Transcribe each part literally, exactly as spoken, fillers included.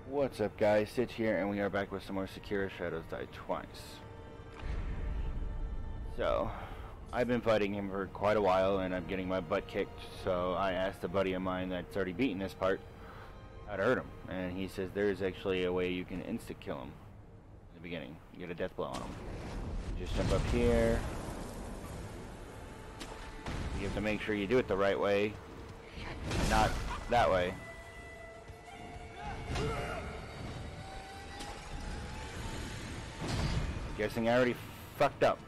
What's up, guys? Stitch here, and we are back with some more Sekiro Shadows Die Twice. So, I've been fighting him for quite a while, and I'm getting my butt kicked, so I asked a buddy of mine that's already beaten this part how to hurt him, and he says there's actually a way you can insta-kill him in the beginning. You get a death blow on him. Just jump up here. You have to make sure you do it the right way, not that way. Guessing I already fucked up.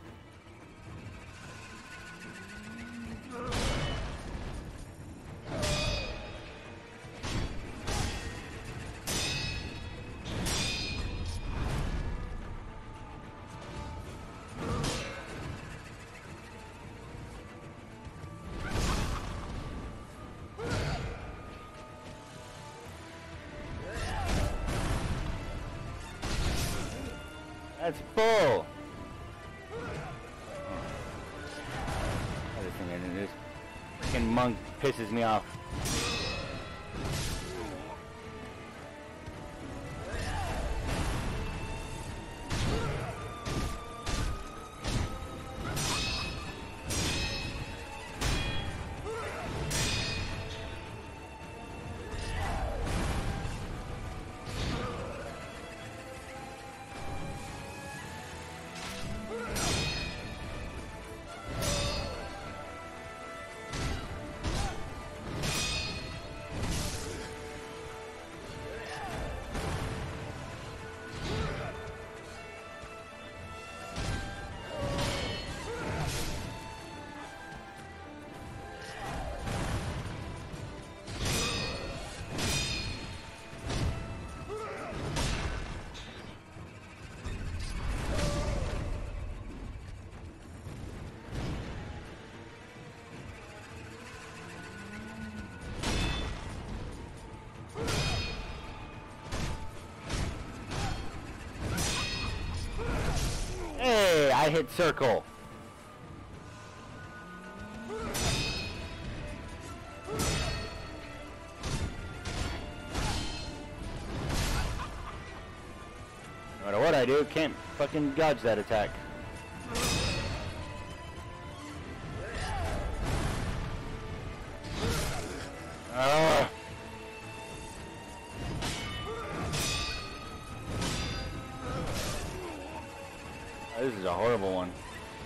That's bull! Other thing I didn't do. This freaking monk pisses me off. Hey, I hit circle. No matter what I do, can't fucking dodge that attack. Ugh. This is a horrible one.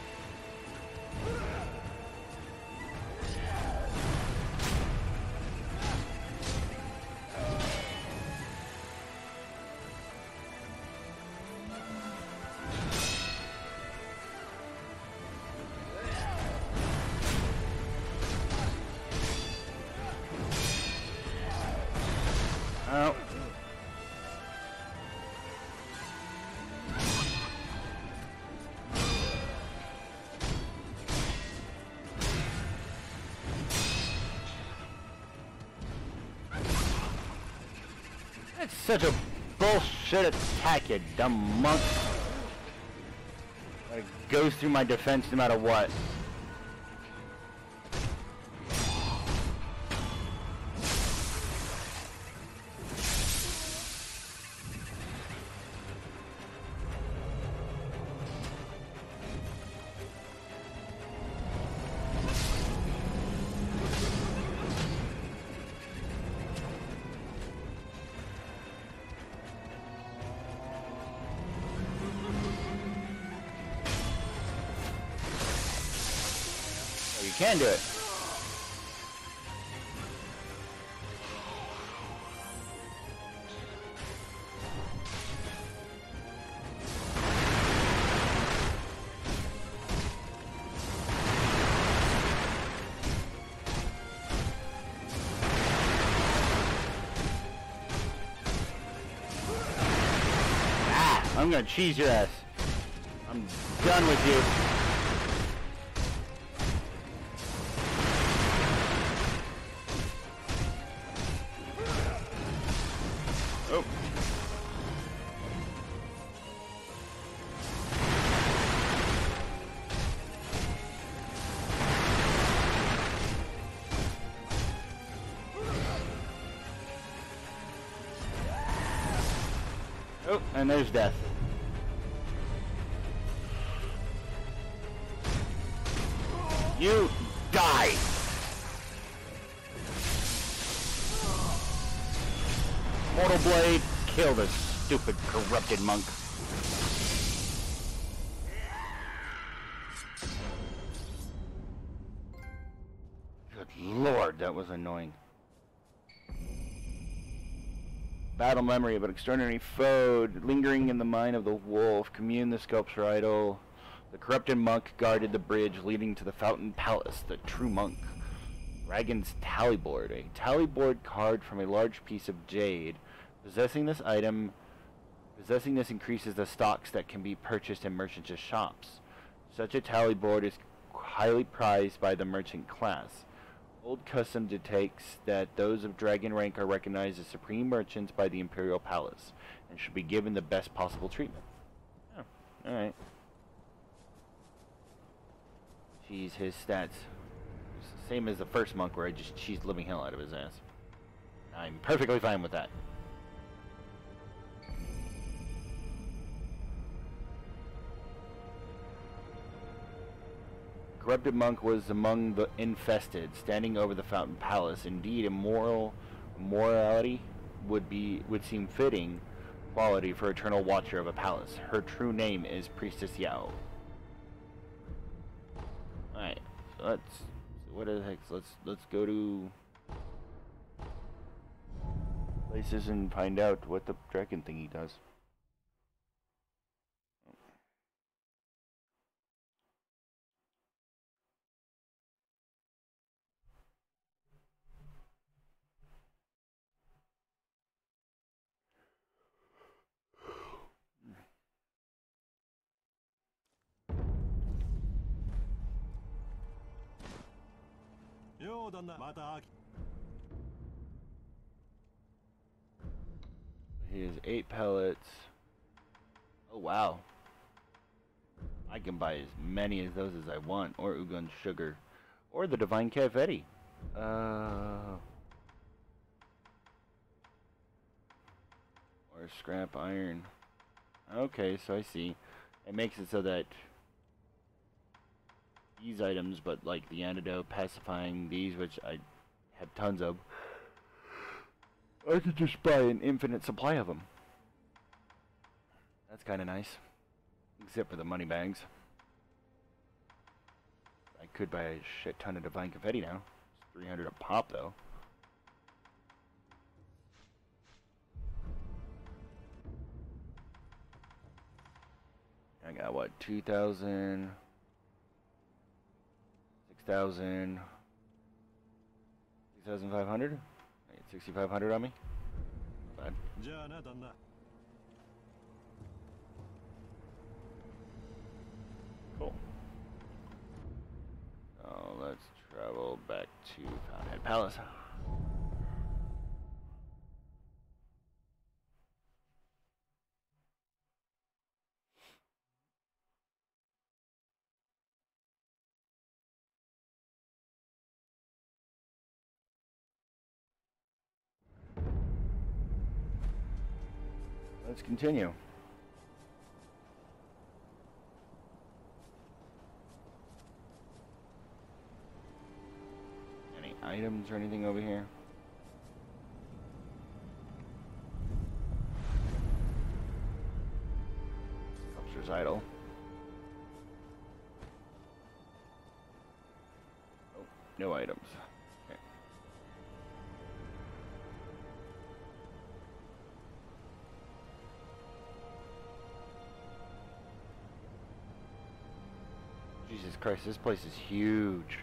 Oh. That's such a bullshit attack, you dumb monk. It goes through my defense no matter what. You can do it. Ah, I'm gonna cheese your ass. I'm done with you. Oh. Oh, and there's death. You die! Mortal Blade, kill this stupid, corrupted monk. Good lord, that was annoying. Battle memory of an extraordinary foe lingering in the mind of the wolf. Commune the sculpture idol. The corrupted monk guarded the bridge leading to the Fountain Palace. The true monk. Dragon's tallyboard. A tallyboard carved from a large piece of jade. Possessing this item, possessing this increases the stocks that can be purchased in merchants' shops. Such a tallyboard is highly prized by the merchant class. Old custom dictates that those of dragon rank are recognized as supreme merchants by the Imperial Palace and should be given the best possible treatment. Oh, alright. Jeez, his stats. Same as the first monk where I just cheesed living hell out of his ass. I'm perfectly fine with that. Corrupted monk was among the infested, standing over the Fountain Palace. Indeed, immoral morality would be would seem fitting quality for eternal watcher of a palace. Her true name is Priestess Yao. Alright, so let's so what the heck? Let's let's go to places and find out what the dragon thingy does. Here's eight pellets. Oh wow. I can buy as many as those as I want, or Ugun sugar, or the divine confetti. Uh, or scrap iron. Okay, so I see. It makes it so that these items, but like the antidote, pacifying, these, which I have tons of, I could just buy an infinite supply of them. That's kind of nice. Except for the money bags. I could buy a shit ton of divine confetti now. It's three hundred a pop though. I got what, two thousand, six thousand, six thousand five hundred? I get sixty-five hundred on me? Bad. Cool. So let's travel back to Fountainhead Palace. Let's continue. Any items or anything over here? Sculpture's idol. Oh, no items. Okay. Jesus Christ, this place is huge.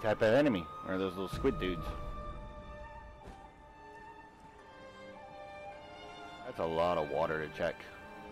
type of enemy, or those little squid dudes. That's a lot of water to check.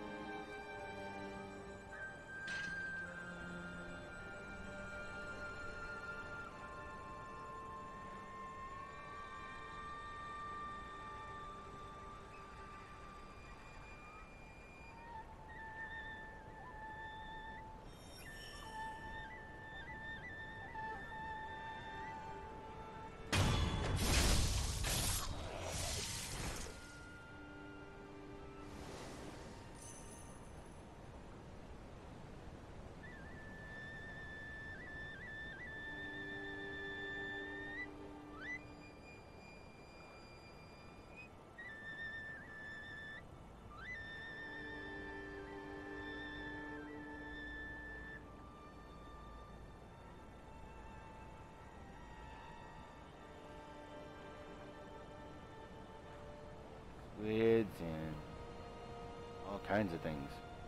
Squids and all kinds of things.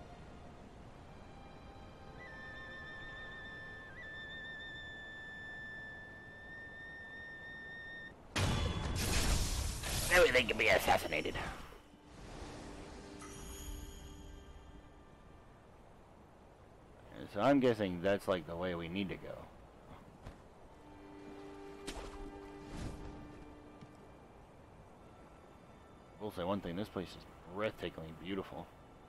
Everything can be assassinated. And so I'm guessing that's like the way we need to go. I will say one thing, this place is breathtakingly beautiful.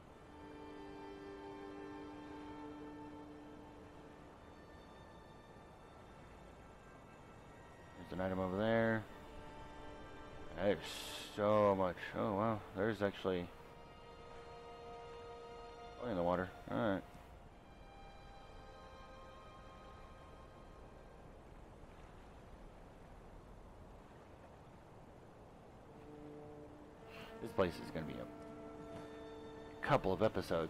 There's an item over there. There's so much. Oh wow, there's actually oh, in the water. Alright. This place is going to be a couple of episodes.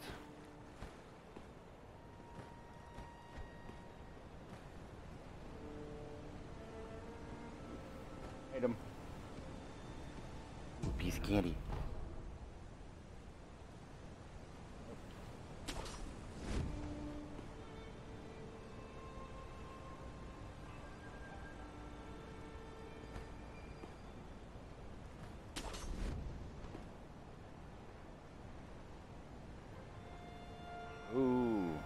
Item. Ooh, piece of candy. Ooh.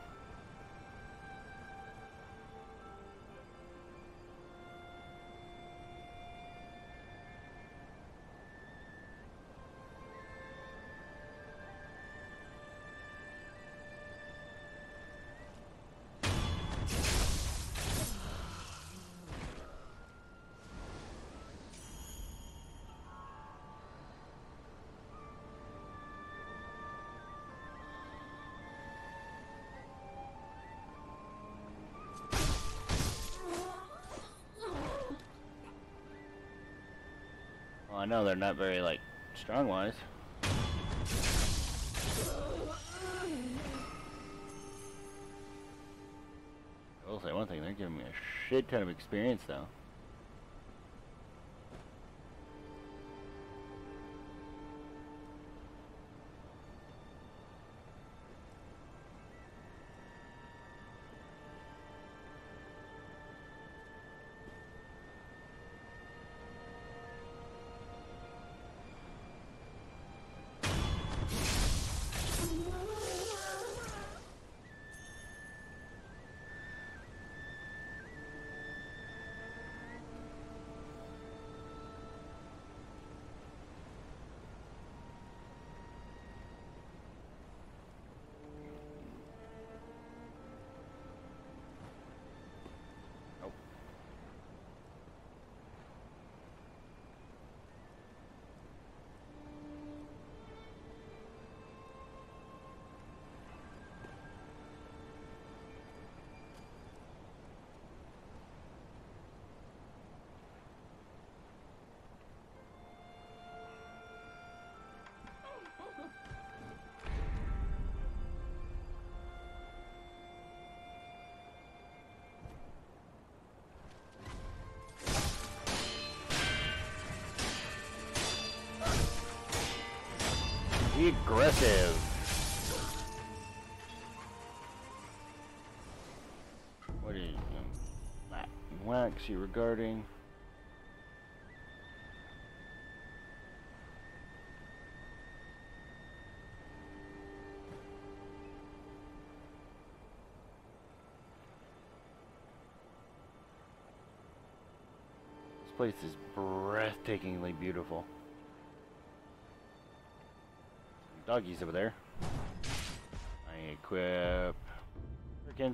Well, I know they're not very, like, strong-wise. I will say one thing, they're giving me a shit ton of experience, though. Be aggressive. What is um, wax you regarding. This place is breathtakingly beautiful. Some doggies over there. I equip Perkins.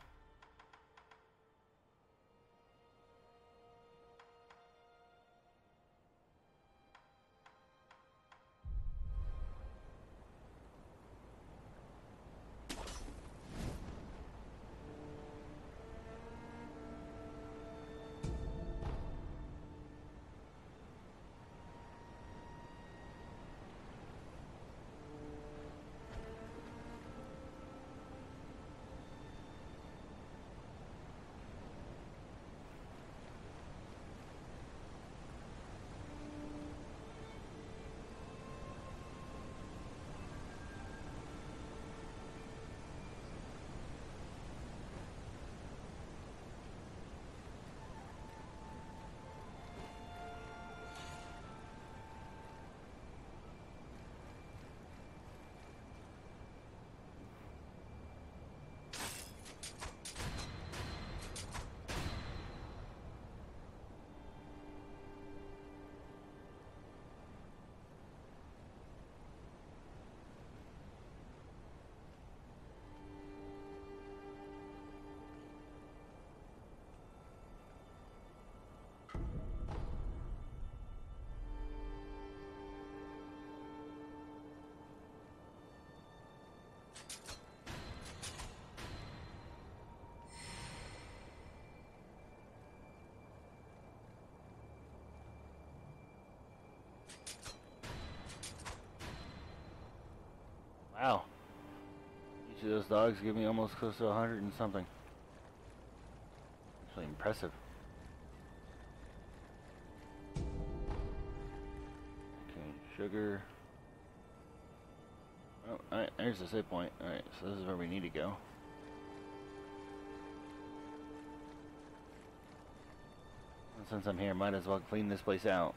Wow. Each of those dogs give me almost close to a hundred and something. Actually impressive. Okay, sugar. Oh, alright, there's the save point. Alright, so this is where we need to go. And since I'm here, might as well clean this place out.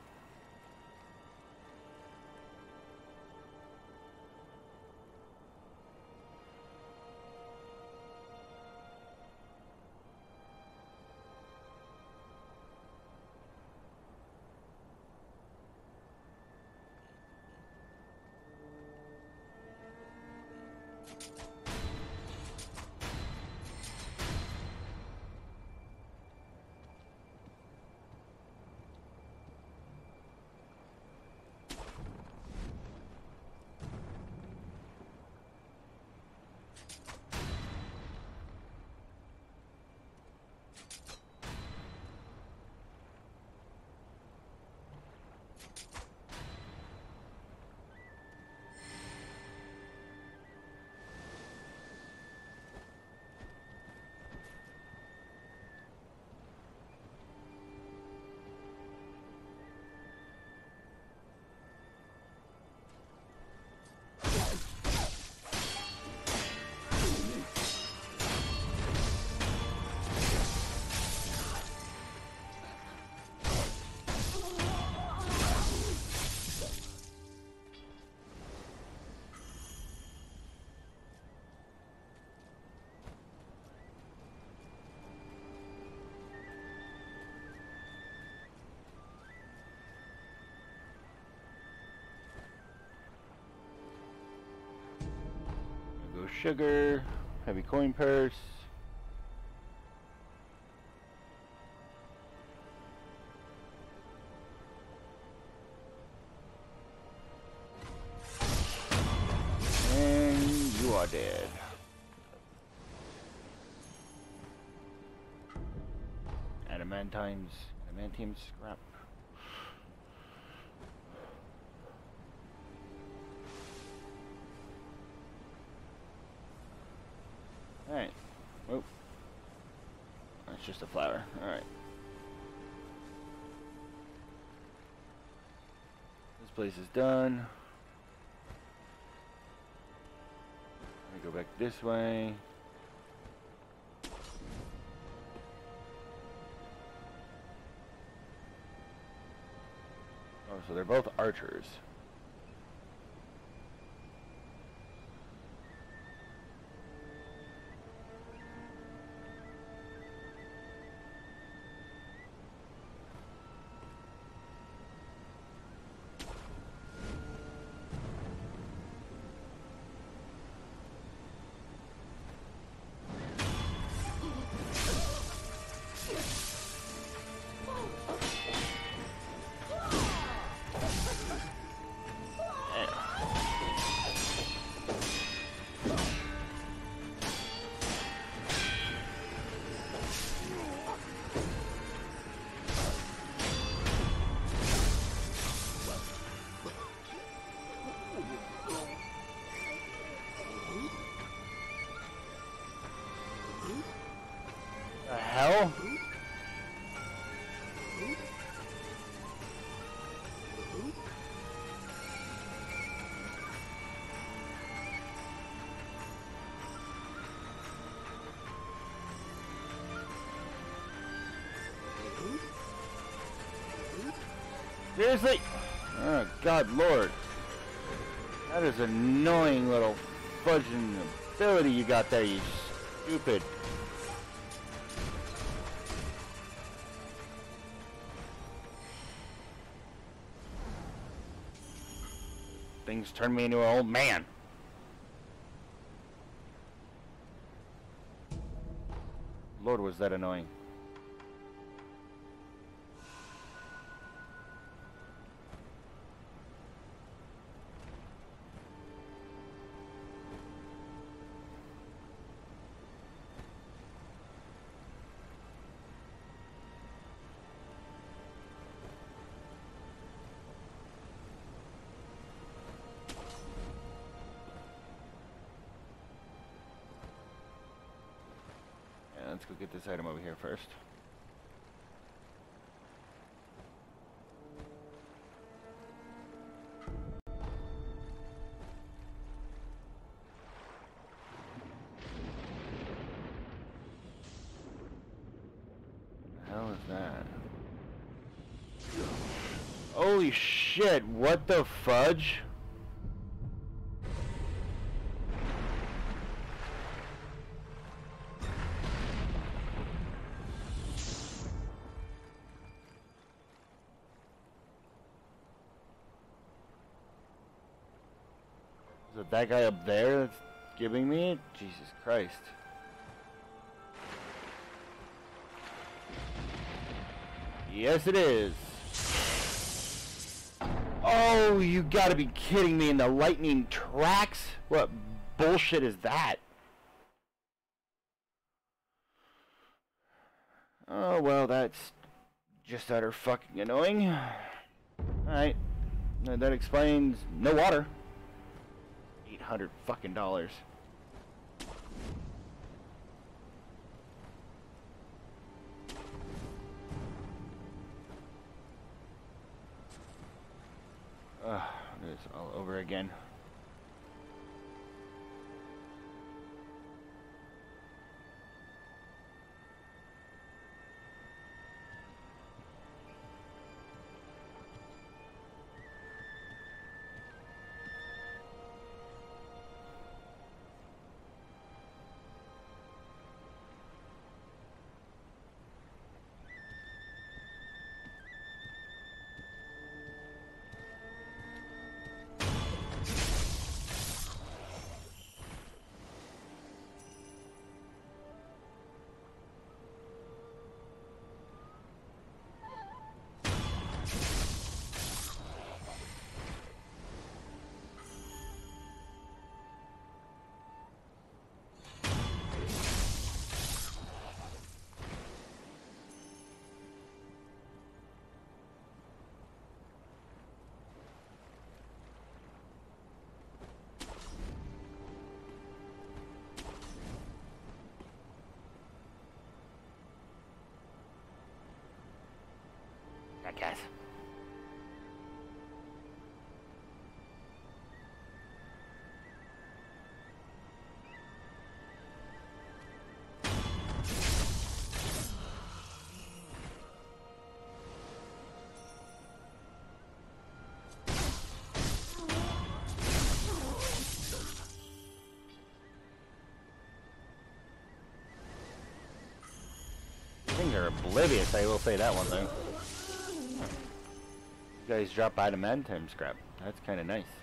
Sugar, heavy coin purse. And you are dead. Adamantine's, adamantium scrap. Alright. Oh. That's just a flower. Alright. This place is done. Let me go back this way. so they're both archers. The hell? Seriously? Oh, God, Lord. That is an annoying little fudging ability you got there, you stupid. Things turned me into an old man. Lord, was that annoying. Let's go get this item over here first. What the hell is that? Holy shit, what the fudge? Is it that guy up there that's giving me it? Jesus Christ. Yes, it is. Oh, you gotta be kidding me. In the lightning tracks? What bullshit is that? Oh, well, that's just utter fucking annoying. Alright. That explains no water. eight hundred fucking dollars. Ugh, this all over again. I guess. oblivious, I will say that one thing. You guys drop item and time scrap. That's kind of nice.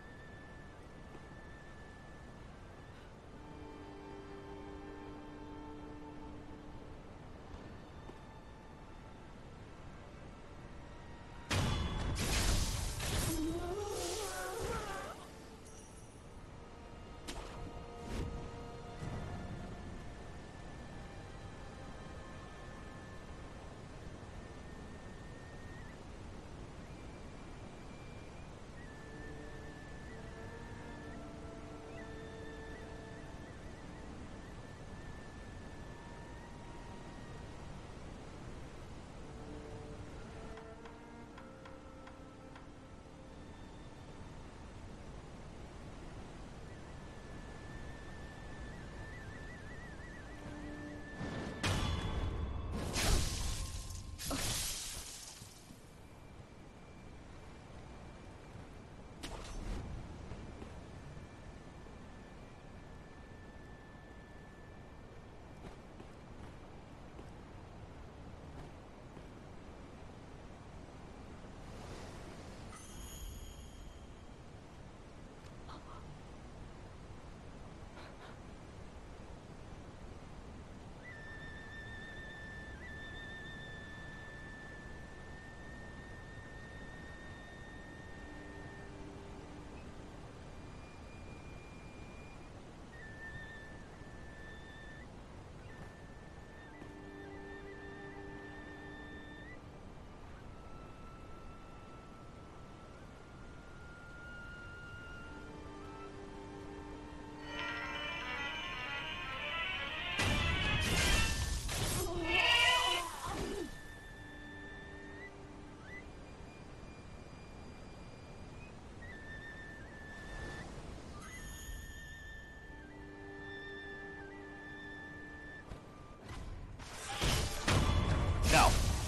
No.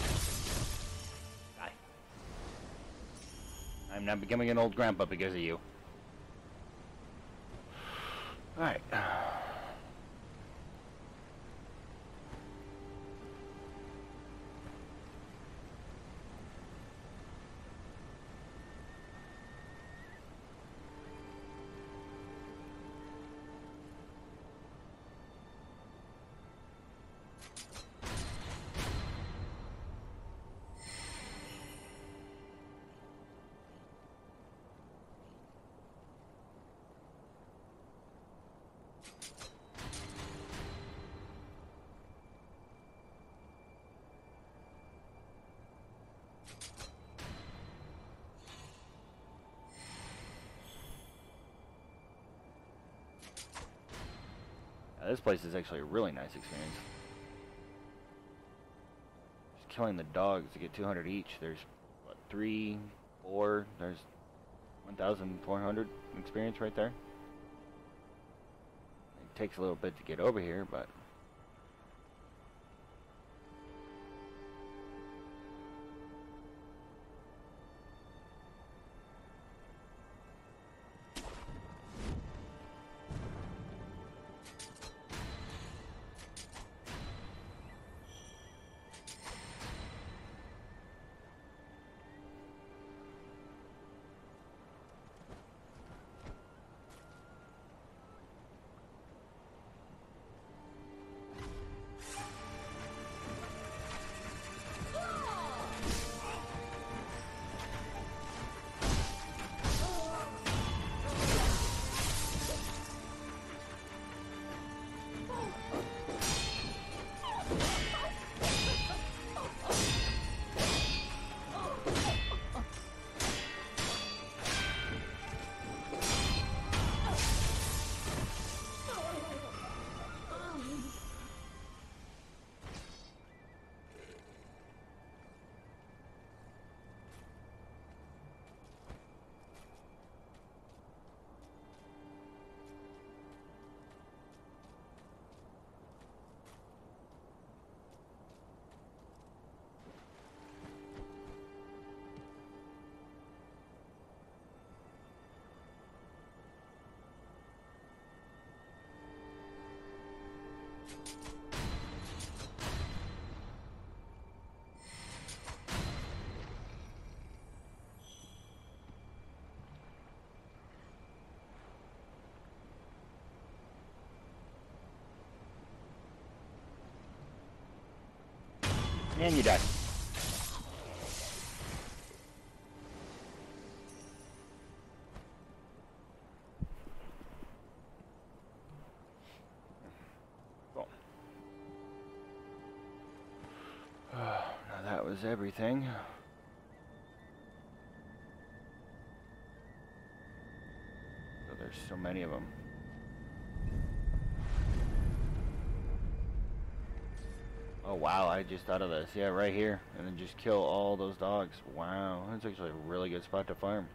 Die. I'm not becoming an old grandpa because of you. Alright. This place is actually a really nice experience. Just killing the dogs to get two hundred each. There's, what, three, four, there's one thousand four hundred experience right there. It takes a little bit to get over here, but... And you die. Cool. Now that was everything. Oh, there's so many of them. Oh wow, I just thought of this. Yeah, right here. And then just kill all those dogs. Wow, that's actually a really good spot to farm.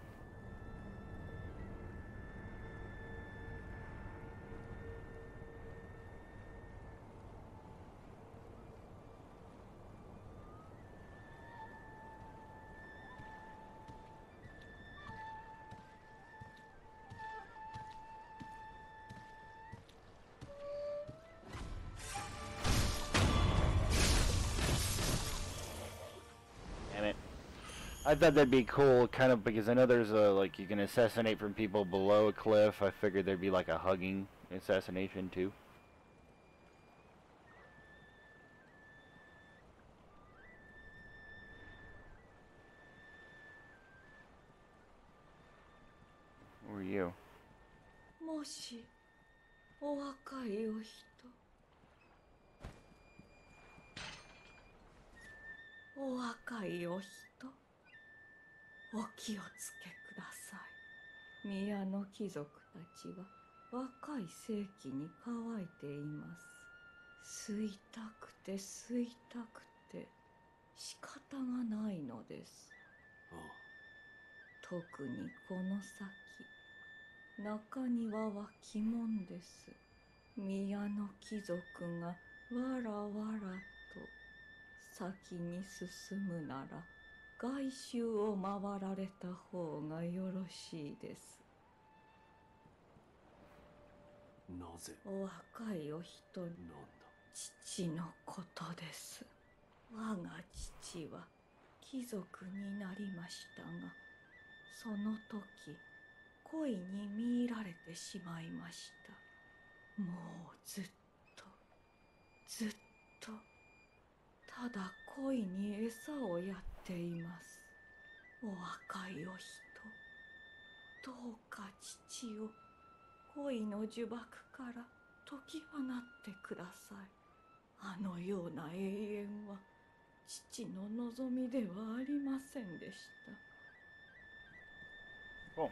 I thought that'd be cool, kind of, because I know there's a, like, you can assassinate from people below a cliff. I figured there'd be, like, a hugging assassination, too. Who are you? もし、お若いお人。お若いお人。お気をつけください。宮の貴族たちは若い世紀に乾いています。吸いたくて吸いたくて仕方がないのです。ああ。特にこの先、中庭は鬼門です。宮の貴族がわらわらと先に進むなら、外周を回られた方がよろしいです。なぜ？お若いお人に。なんだ？父のことです。我が父は貴族になりましたが、その時恋に見入られてしまいました。もうずっとずっとただ恋に餌をやっています。お若いお人、どうか父を恋の呪縛から解き放ってください。あのような永遠は父の望みではありませんでした。 Cool.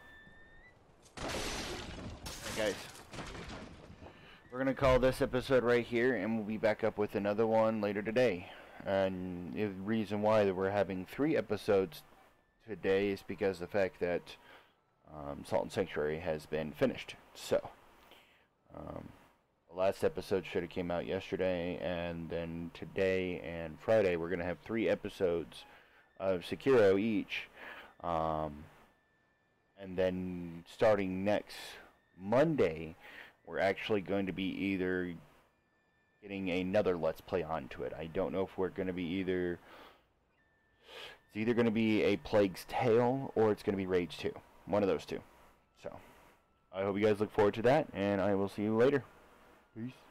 Hey guys, we're gonna call this episode right here, and we'll be back up with another one later today. And the reason why that we're having three episodes today is because of the fact that um, Salt and Sanctuary has been finished. So, um, the last episode should have came out yesterday, and then today and Friday we're gonna have three episodes of Sekiro each. Um, and then starting next Monday, we're actually going to be either getting another Let's Play onto it. I don't know if we're going to be either... It's either going to be a Plague's Tale, or it's going to be Rage two. One of those two. So, I hope you guys look forward to that, and I will see you later. Peace.